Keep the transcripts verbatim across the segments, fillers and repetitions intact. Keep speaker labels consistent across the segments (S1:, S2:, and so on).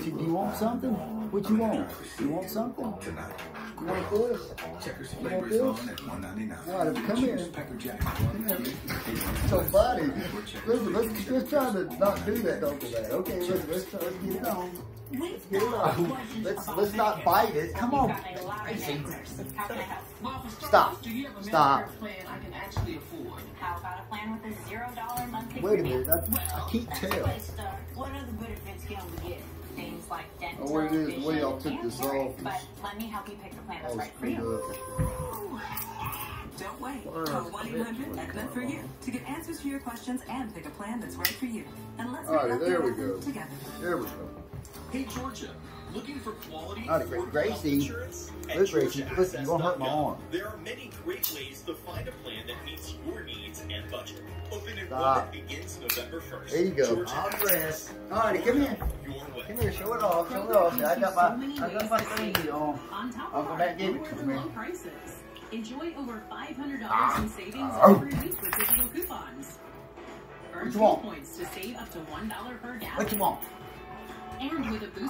S1: Do you want something? What you want? You want something? You want this?
S2: Checkers
S1: You want
S2: flavors
S1: this?
S2: on at one ninety-nine.
S1: All right, come here.
S2: Pepper jack.
S1: Come here. So, buddy, listen, let's, let's try to not do that, Uncle Dad. Okay, listen, let's, try, let's get it on. Let's get it on. Let's, let's not bite it. Come on. Gracie. Stop. Stop.
S3: How about a plan with a zero dollar monthly?
S1: Wait a minute. I, I can't tell.
S3: What other benefits can we get? Things like dental,
S1: Oh, what it is, the way y'all
S3: vision,
S1: took this
S3: and more.
S1: off.
S3: But let me help you pick the plan that's
S1: Oh,
S3: right for
S1: screwed
S3: you.
S1: up.
S4: Don't wait. Call one eight hundred E C H M E for you to get answers to your questions and pick a plan that's right for you. And let's
S1: All right,
S4: make
S1: there
S4: up
S1: we
S4: the
S1: go.
S4: together.
S1: There we go.
S5: Hey Georgia, looking for quality
S1: All right,
S5: affordable
S1: Gracie.
S5: insurance? At
S1: Look, Gracie,
S5: Georgia
S1: listen, you're gonna hurt my
S5: Access dot
S1: arm.
S5: gov, there are many great ways to find a plan that meets your needs and budget. Open enrollment
S1: Stop.
S5: begins November first.
S1: There you go.
S5: Georgia
S1: I'll
S5: Access.
S1: dress. All right, come here.
S5: Your way.
S1: Come here, show it off. Show it off. I got my, I got my thingy on.
S6: On top
S1: Uncle
S6: of
S1: Matt
S6: our
S1: gave it to
S6: lower
S1: me.
S6: low prices. Enjoy over five hundred dollars in savings
S1: Oh.
S6: every week with digital coupons. Earn
S1: What you want?
S6: points to save up to one dollar per gallon.
S1: What you want?
S6: And with a boost,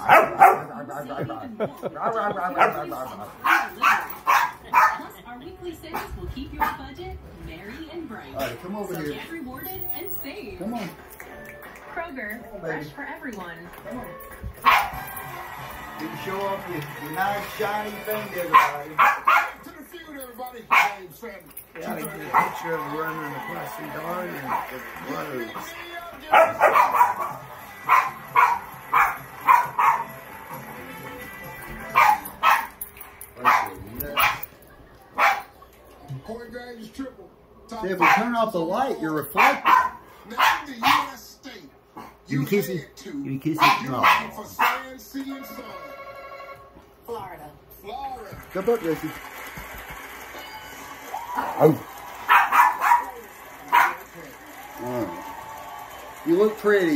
S6: plus our weekly sales will keep your budget merry and bright.
S1: All right, come over
S6: so
S1: here.
S6: get rewarded and save.
S1: Come on.
S6: Kroger,
S1: on,
S6: fresh
S1: baby.
S6: for everyone.
S1: Come on. You can show off your, your nice shiny thing to everybody.
S7: To the field, everybody. Hey, Sam.
S1: Yeah, I get a picture of running across the yard and the roads.
S7: Point guard is triple.
S1: See, if we turn off the light, you're reflecting.
S7: Now, the U S state
S1: You can kiss it.
S7: head to,
S1: You can kiss
S7: you're
S1: it. No.
S7: looking for sand, sea, and sun.
S3: Florida.
S7: Florida.
S1: Jump up, Gracie. Oh. All right. You look pretty.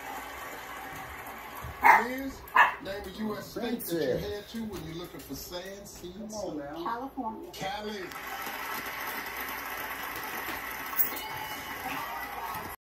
S7: Liz, name of U S state that you
S1: Princess.
S7: head to when you're looking for sand, sea, and
S1: Come on
S7: sun.
S1: now.
S3: California.
S7: Cali.